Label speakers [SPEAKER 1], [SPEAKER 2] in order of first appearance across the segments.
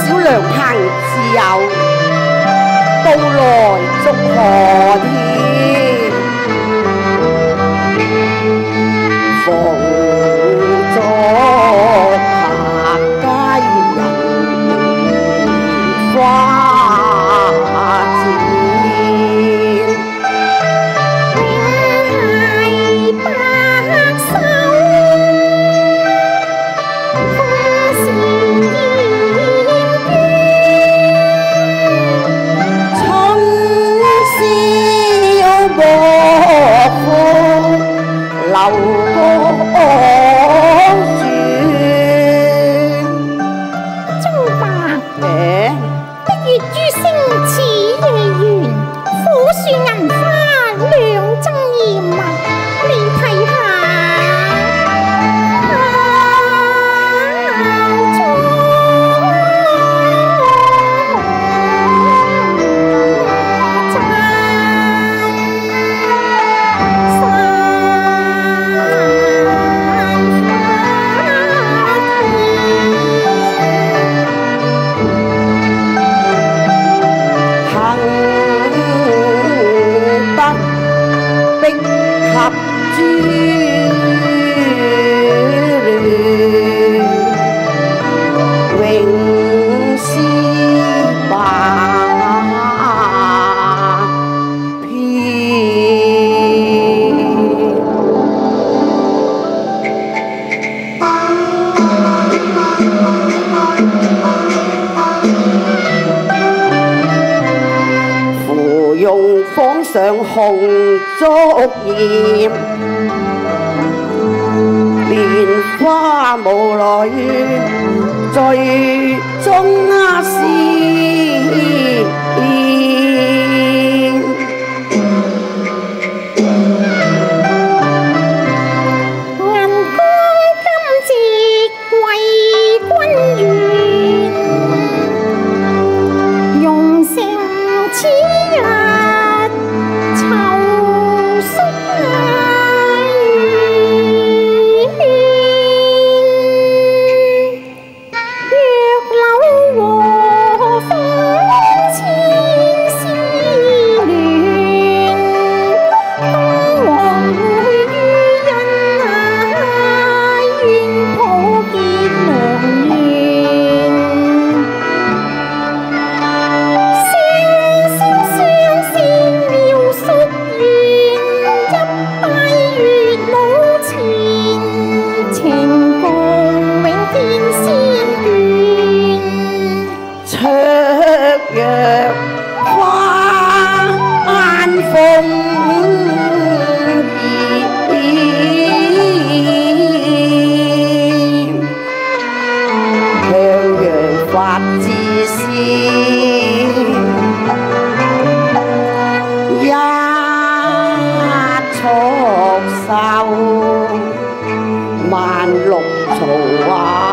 [SPEAKER 1] 少良朋自有，到來祝賀添。逢咗客街人花展，
[SPEAKER 2] 係白首風是
[SPEAKER 1] 春宵莫負流光轉。
[SPEAKER 2] 中白
[SPEAKER 1] 誒
[SPEAKER 2] 的月珠星似夜圓，火樹銀花兩爭艷啊！你睇下。
[SPEAKER 1] 碧合珠永絲白飄。芙蓉坊上紅燭焰，蓮花無來最終是萬綠草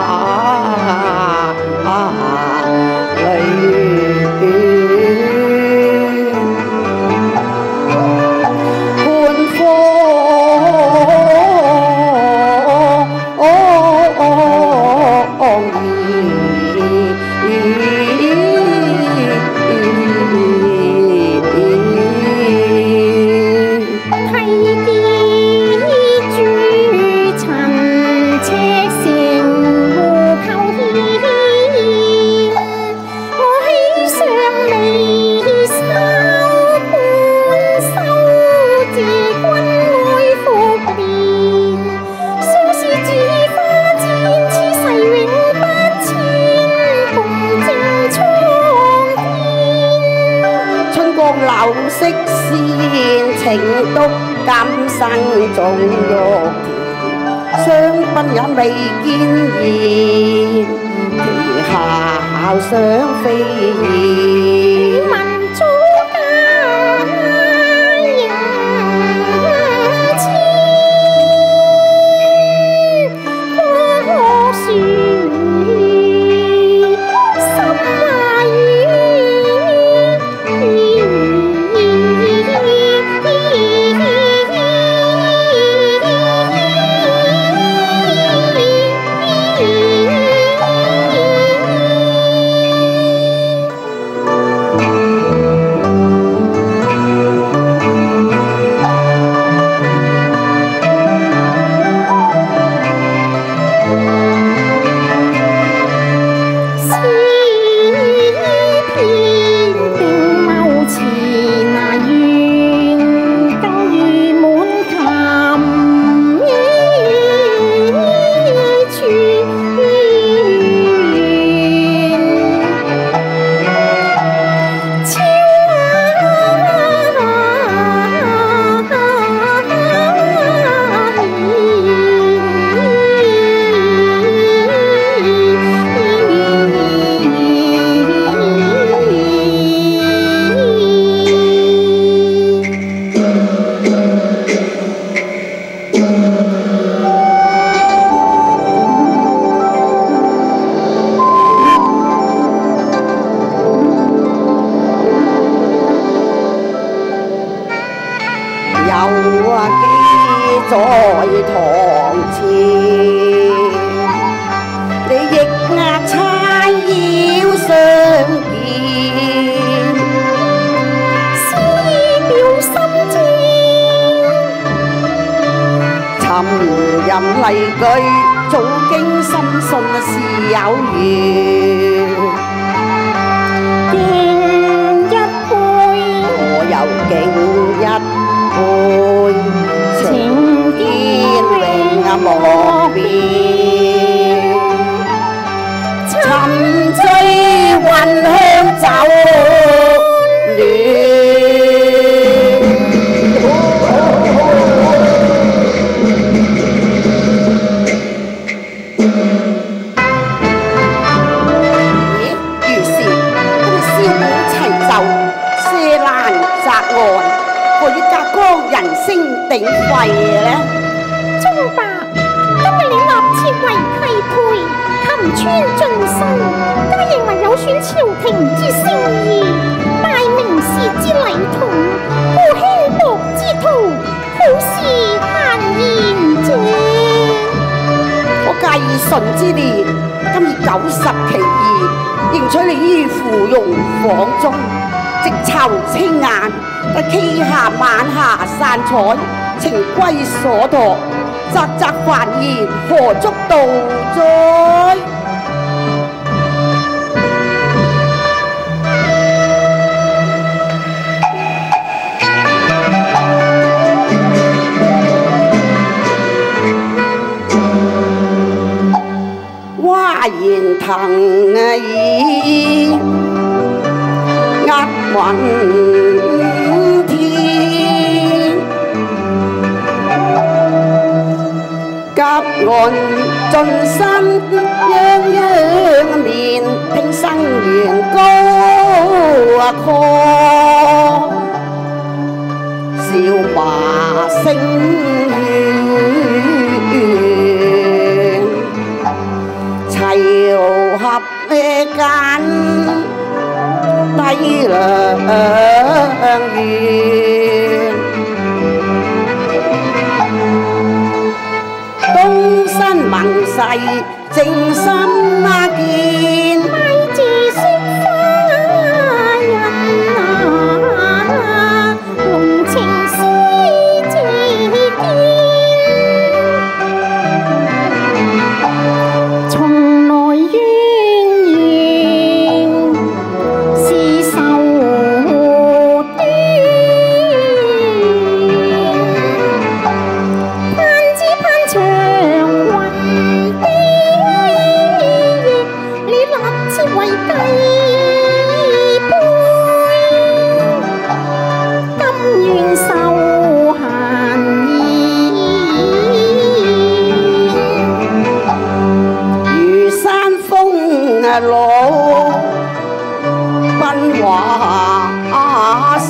[SPEAKER 1] 流色線，情篤今生總欲填，雙鬢也未見現，旗下考想飛燕。
[SPEAKER 2] 問祖家迎遷，果樹
[SPEAKER 1] 在堂前，你亦壓差要相見，
[SPEAKER 2] 思表心志，
[SPEAKER 1] 沉吟麗句，早經深信是有緣。
[SPEAKER 2] 敬一杯，
[SPEAKER 1] 我又敬一杯，情堅永莫變。沉醉雲香酒暖。於是佢哋燒鼓齊奏，射蘭擲岸，何以隔江人聲鼎沸呢？
[SPEAKER 2] 鐘伯，今日你立設為契配，琴穿盡身，皆認為有損朝廷之聲義，大名士之禮統，故輕薄之徒，好事閒言者。
[SPEAKER 1] 我介意順之年，今已90其2，迎娶你於芙蓉房中，直籌青雁，但旗下晚霞散彩，情歸所託，澤澤繁言何足道哉？蛙言騰耳，壓雲天。甲岸盡身泱泱面，聽生源高亢，笑馬聲怨，齊合間低良緣。東新盟誓正心見，
[SPEAKER 2] 咪自惜花人濃情絲自堅，從來淵源是愁端，盼只盼長雲邊，你立設為繼杯，甘願受閒言，
[SPEAKER 1] 如山峰老奔華仙，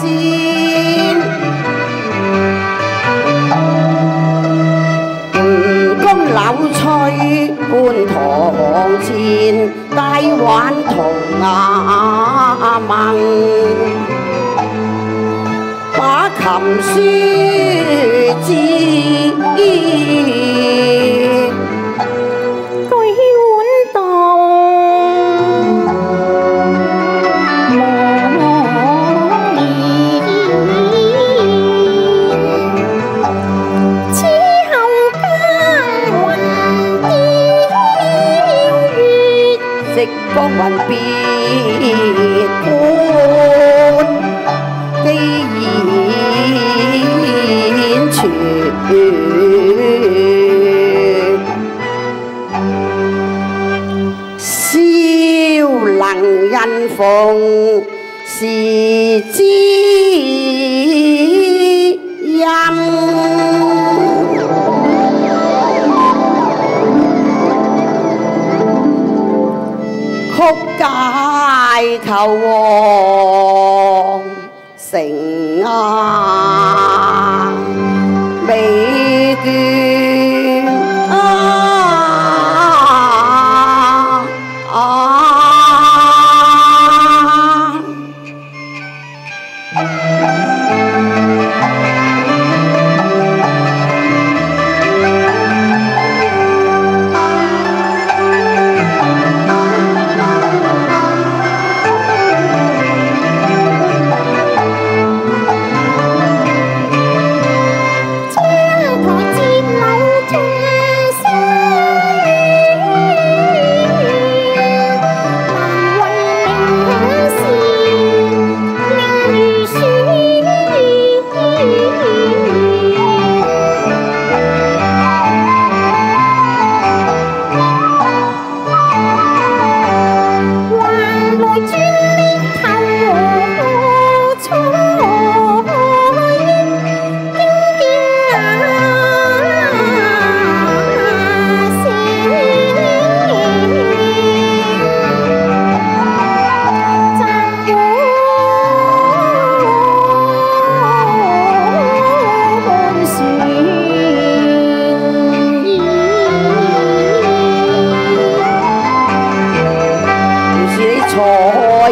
[SPEAKER 1] 吳宮柳翠半堂前，大玩同阿盟，把琴書之
[SPEAKER 2] 居碗動磨練，此後耕耘雕月，
[SPEAKER 1] 直光雲別觀，既然傳，蕭能印縫是知音。曲解求王成啊，美眷啊啊！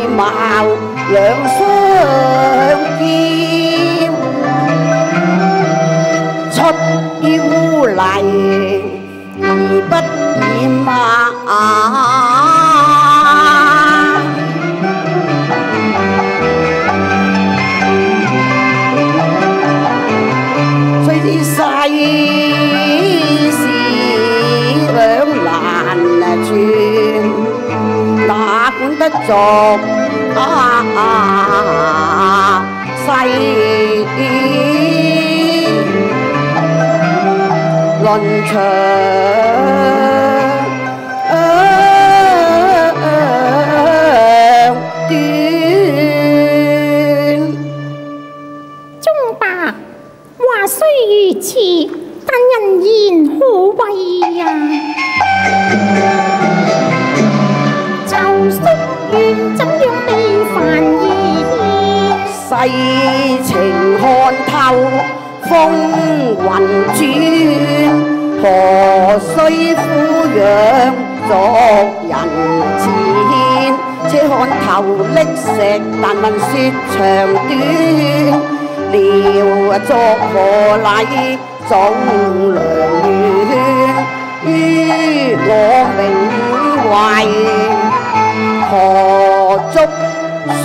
[SPEAKER 1] 貌兩相見，出於污泥而不染雖知世事兩難全，哪管得作世論長短。
[SPEAKER 2] 忠伯，話雖如此，但人言可畏呀。囚宿怨怎樣地煩意？
[SPEAKER 1] 世情看透風雲轉，何須俯仰作人前？且看頭瀝石，但問說長短。料作何禮總良緣？於我名為何足算？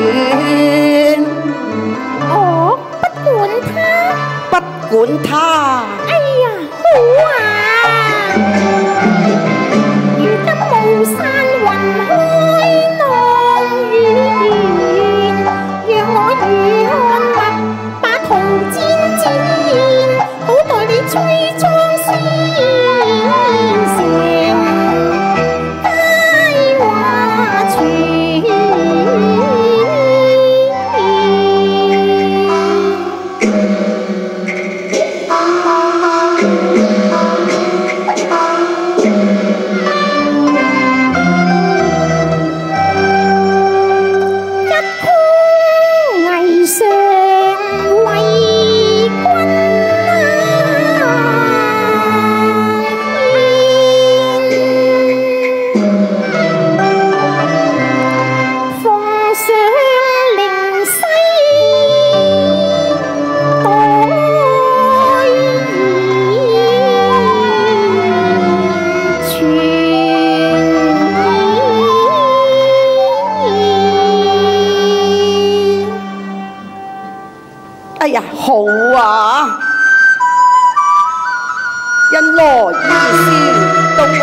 [SPEAKER 2] 我不管他，
[SPEAKER 1] 不管他。
[SPEAKER 2] 哎呀，好啊！如今巫山雲開浪與緣，讓我如漢墨把圖剪剪，好待你催裝先成佳話傳。
[SPEAKER 1] 哎呀，好啊！因羅意思到我。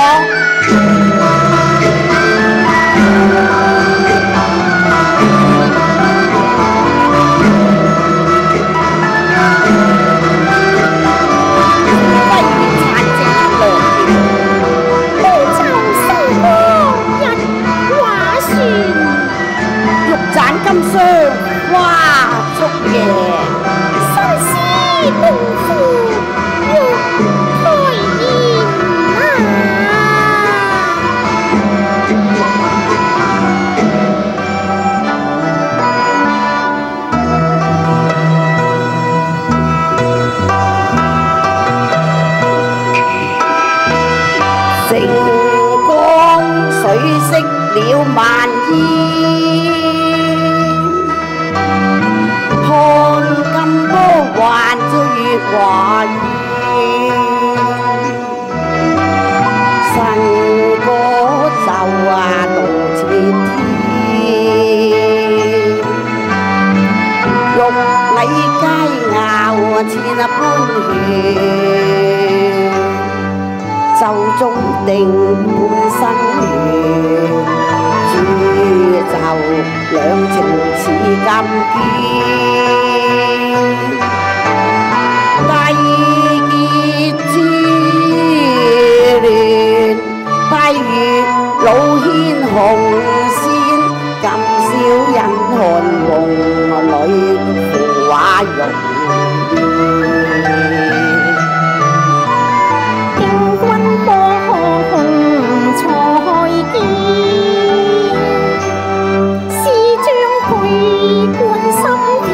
[SPEAKER 1] 金雙花燭夜，
[SPEAKER 2] 新詩功夫欲開宴啊！
[SPEAKER 1] 成江水色了萬煙。還追華煙，神歌奏動徹天，玉禮佳肴千般緣，奏中定半生緣，煮奏兩情似金堅。締結之戀，低月老牽紅線，今宵引寒夢裏腐畫容顏。
[SPEAKER 2] 定君莫紅才見，是將佢冠心田。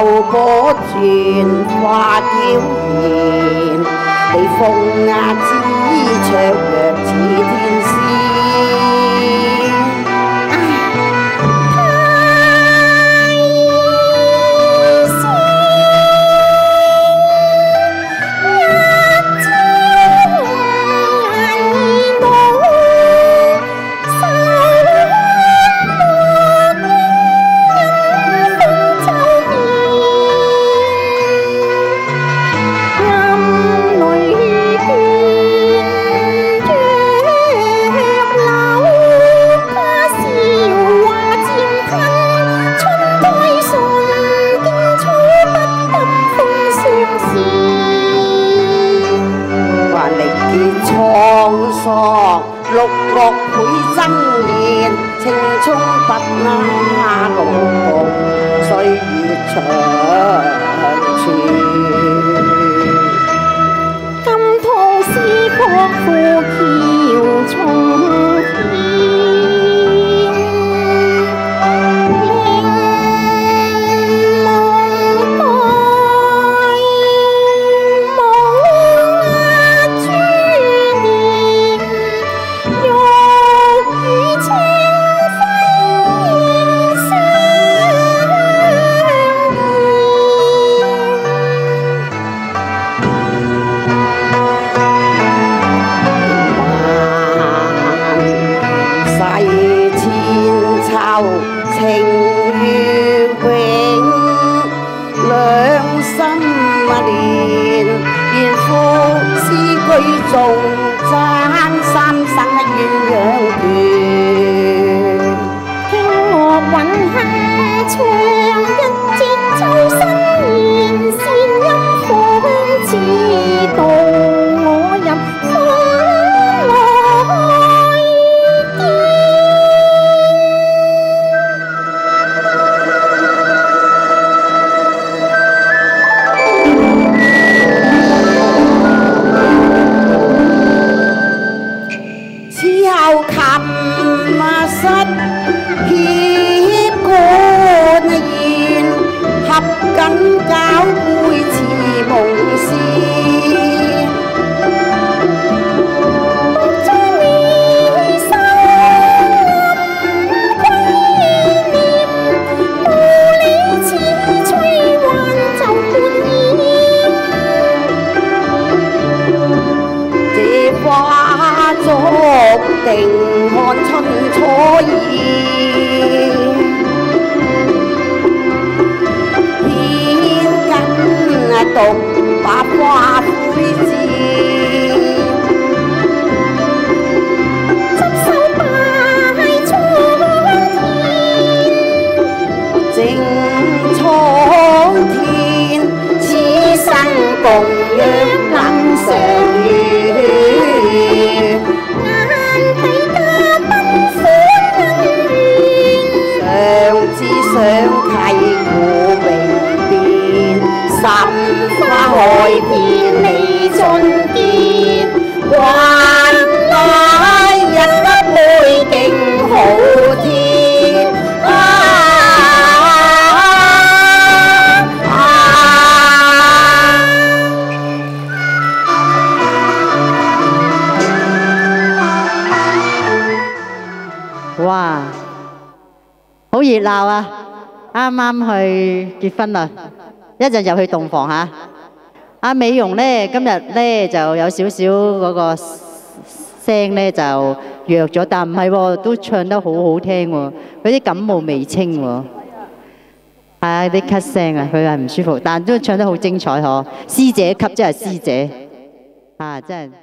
[SPEAKER 1] 波轉花嬌豔，你風雅之卓若似天仙。六國倍爭妍，青蔥不拉老共，歲月長存。
[SPEAKER 2] 金堂詩曲呼橋重現。
[SPEAKER 1] 情與永，兩心連，賢婦詩句中爭三生鴛鴦斷。
[SPEAKER 2] 聽我韻哼唱一節奏新言，善音風自導我入風來見。
[SPEAKER 1] 失協冠燕，合緊交杯似夢仙。
[SPEAKER 2] 莫將你心暗歸念，無理似吹幻就半煙。
[SPEAKER 1] 這花燭定看春初現，牽緊獨把花灰枝，
[SPEAKER 2] 執手拜蒼天，
[SPEAKER 1] 正蒼天，此生共若能相遇。相契故未變，心花開遍你盡見，還那日得背景好天。
[SPEAKER 3] 哇！好熱鬧啊！啱啱去結婚啦，一陣入去洞房嚇。阿美容咧，今日咧就有少少嗰個聲咧就弱咗，但唔係喎，都唱得好好聽喎。佢啲感冒未清喎，係啊啲咳聲啊，佢係唔舒服，但都唱得好精彩嗬。師姐級真係師姐啊，真係。